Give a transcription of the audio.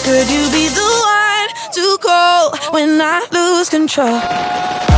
Could you be the one to call when I lose control?